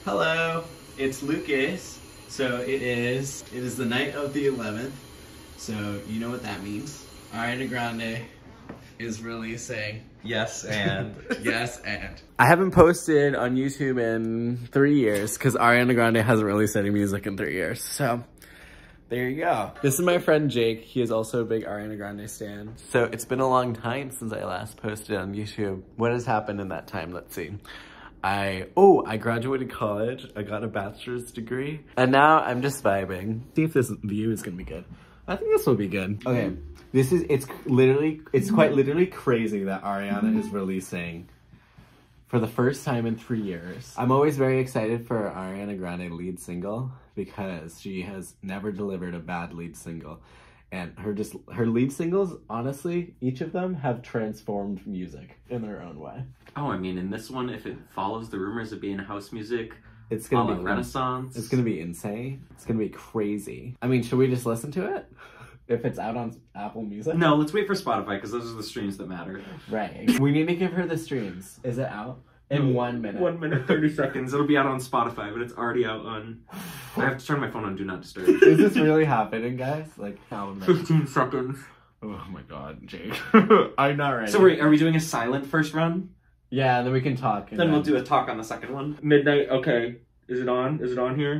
Hello, it's Lucas. So it is the night of the 11th. So you know what that means. Ariana Grande is releasing Yes, and. Yes, and. I haven't posted on YouTube in 3 years because Ariana Grande hasn't released any music in 3 years. So there you go. This is my friend Jake. He is also a big Ariana Grande stan. So it's been a long time since I last posted on YouTube. What has happened in that time? Let's see. I graduated college. I got a bachelor's degree. And now I'm just vibing. See if this view is gonna be good. I think this will be good. Okay, it's quite literally crazy that Ariana is releasing for the first time in 3 years. I'm always very excited for Ariana Grande lead single because she has never delivered a bad lead single. And her lead singles, honestly, each of them have transformed music in their own way. Oh, I mean, in this one, if it follows the rumors of being house music, it's gonna be Renaissance. It's gonna be insane. It's gonna be crazy. I mean, should we just listen to it? If it's out on Apple Music? No, let's wait for Spotify because those are the streams that matter. Right. We need to give her the streams. Is it out? In 1 minute. 1 minute, 30 seconds. It'll be out on Spotify, but it's already out on... I have to turn my phone on Do Not Disturb. Is this really happening, guys? Like, how 15 seconds. Oh my god, Jake. I'm not ready. So wait, are we doing a silent first run? Yeah, then we can talk. Then we'll do a talk on the second one. Midnight, okay. Is it on? Is it on here?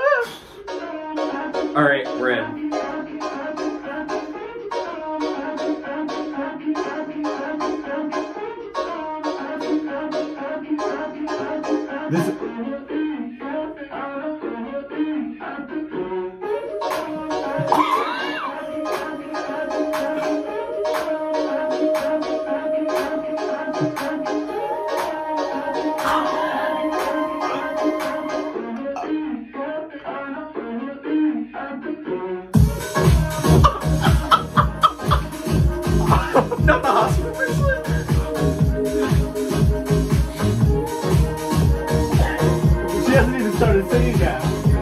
Alright, we're in. This... Not the hospital bracelet! She hasn't even started singing yet.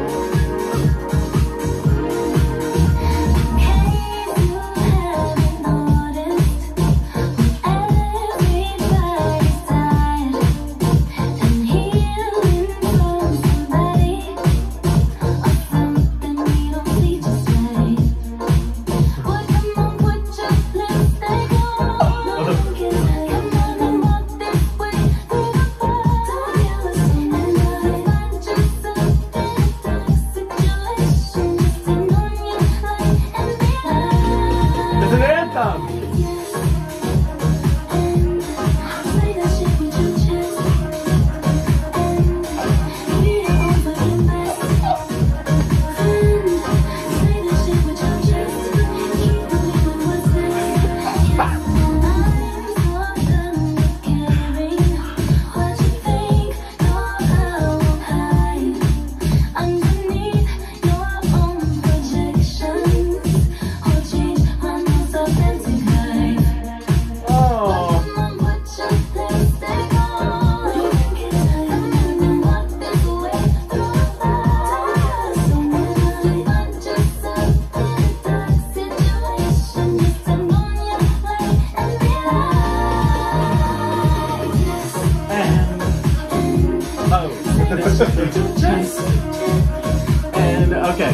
And okay.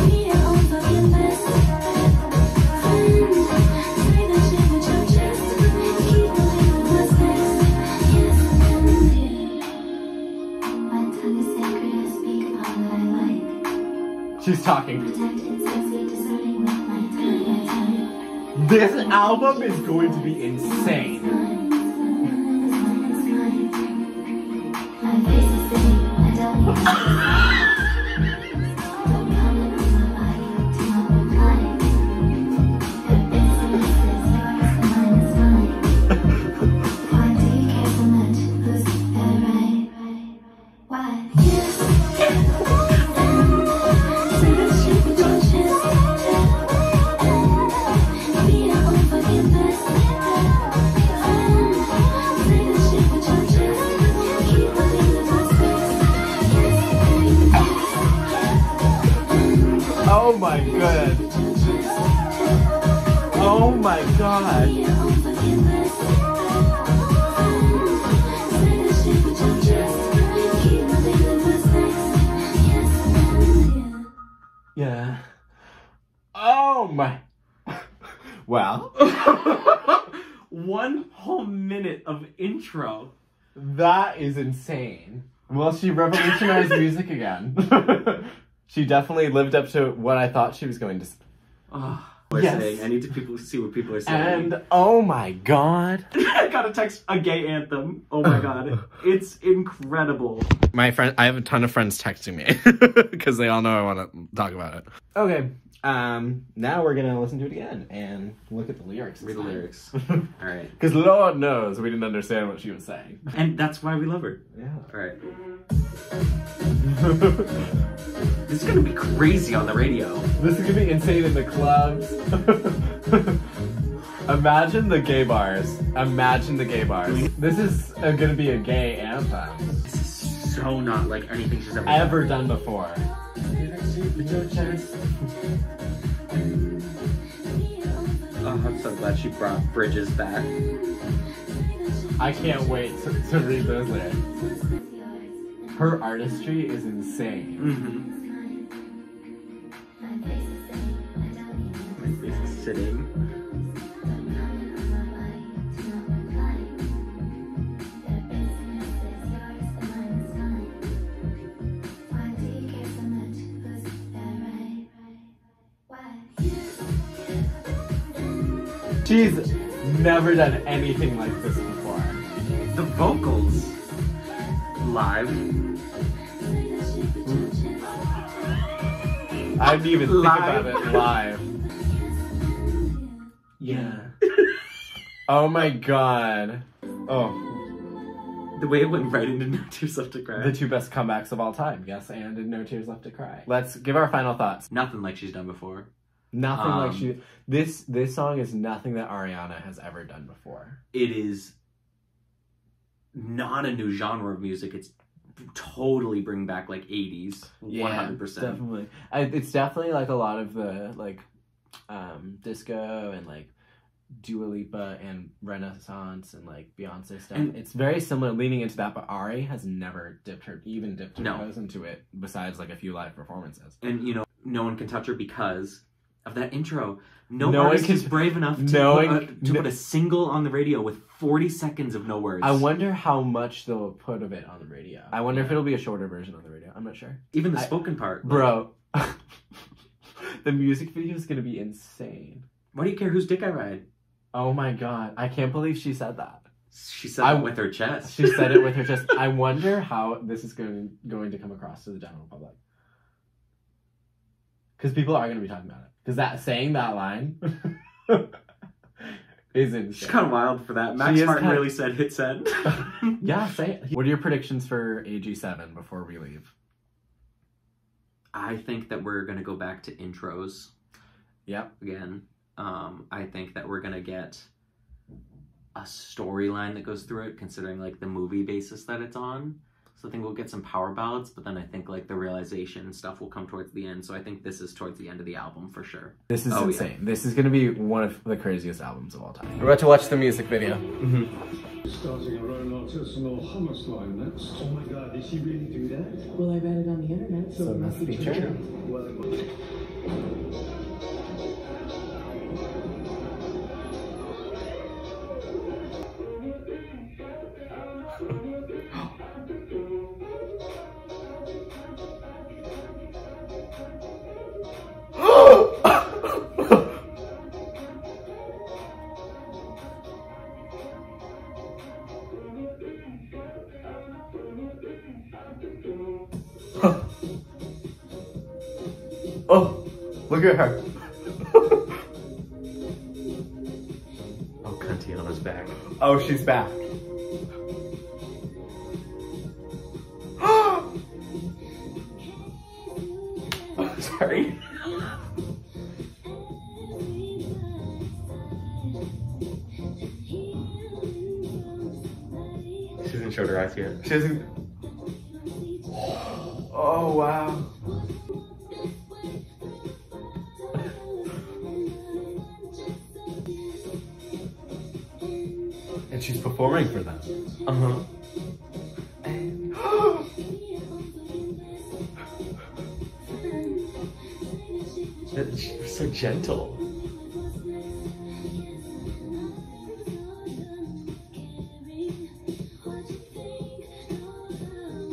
She's talking. This album is going to be insane. Oh my god. Oh my god. Well. 1 whole minute of intro. That is insane. Well, she revolutionized music again. She definitely lived up to what I thought she was going to say. Oh, yes. I need to see what people are saying. And, oh my god. I got a text, a gay anthem. Oh my god. It's incredible. I have a ton of friends texting me. Because they all know I want to talk about it. Okay. Now we're gonna listen to it again and look at the lyrics. Read the lyrics. Alright. Because Lord knows we didn't understand what she was saying. And that's why we love her. Yeah. Alright. This is gonna be crazy on the radio. This is gonna be insane in the clubs. Imagine the gay bars. Imagine the gay bars. This is gonna be a gay anthem. This is so not like anything she's ever done before. Oh, I'm so glad she brought Bridges back. I can't wait to read those lyrics. Her artistry is insane. My face is sitting. She's never done anything like this before. The vocals live. I didn't even think about it live. Yeah. Oh my god. Oh. The way it went right into No Tears Left to Cry. The 2 best comebacks of all time. Yes, and in No Tears Left to Cry. Let's give our final thoughts. Nothing like she's done before. Nothing like she... This song is nothing that Ariana has ever done before. It is not a new genre of music. It's totally bring back like 80s. Yeah, 100%. Definitely. It's definitely like a lot of the like disco and like Dua Lipa and Renaissance and like Beyonce stuff. And it's very similar, leaning into that, but Ari has never dipped her toes into it besides like a few live performances. And you know, no one can touch her because of that intro. No artist is brave enough to put a single on the radio with 40 seconds of no words. I wonder how much they'll put of it on the radio. I wonder if it'll be a shorter version on the radio. I'm not sure. Even the spoken part. Bro. The music video is going to be insane. Why do you care whose dick I ride? Oh my god. I can't believe she said that. She said it with her chest. She said it with her chest. I wonder how this is going to come across to the general public. Because people are going to be talking about it. Because saying that line is insane. She's kind of wild for that. Max Martin really said hit send. Yeah, say it. What are your predictions for AG7 before we leave? I think that we're going to go back to intros. Yep. Again. I think that we're going to get a storyline that goes through it, considering like the movie basis that it's on. So I think we'll get some power ballads, but then I think like the realization and stuff will come towards the end. So I think this is towards the end of the album for sure. This is insane. Yeah. This is going to be one of the craziest albums of all time. We're about to watch the music video. Starting our own artisanal hummus line next. Oh my god, did she really do that? Well, I read it on the internet, so it must be true. Well, Oh, look at her. Oh, Cantiana's back. Oh, she's back. Oh, sorry. She hasn't showed her eyes yet. She hasn't. Oh, wow. And she's performing for them. Uh-huh. She's so gentle.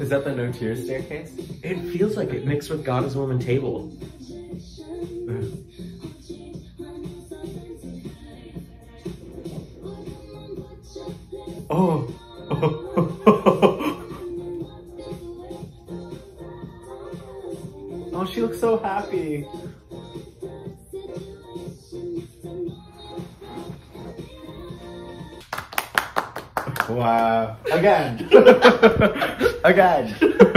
Is that the No Tears staircase? It feels like it mixed with God is Woman table. Oh. Oh, she looks so happy. Wow. Again. Again.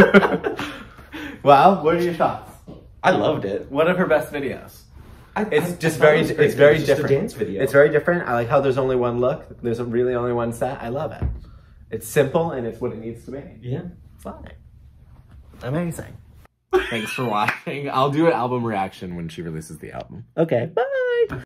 Wow, what are your thoughts? I loved it. One of her best videos. It's I thought it was great. it's very It was just a different. dance video. It's very different. I like how there's only one look. There's really only one set. I love it. It's simple and it's what it needs to be. Yeah. Fine. Amazing. Thanks for watching. I'll do an album reaction when she releases the album. Okay. Bye.